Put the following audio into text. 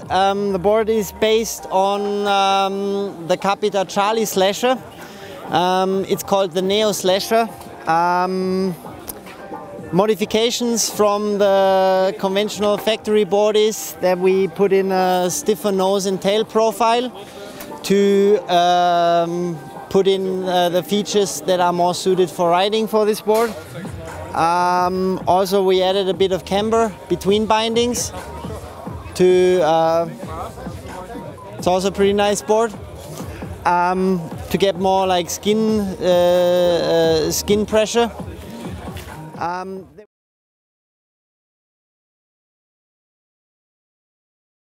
The board is based on the Capita Charlie slasher. It's called the Neo slasher. Modifications from the conventional factory board is that we put in a stiffer nose and tail profile to put in the features that are more suited for riding for this board. Also, we added a bit of camber between bindings to it's also a pretty nice board to get more like skin pressure.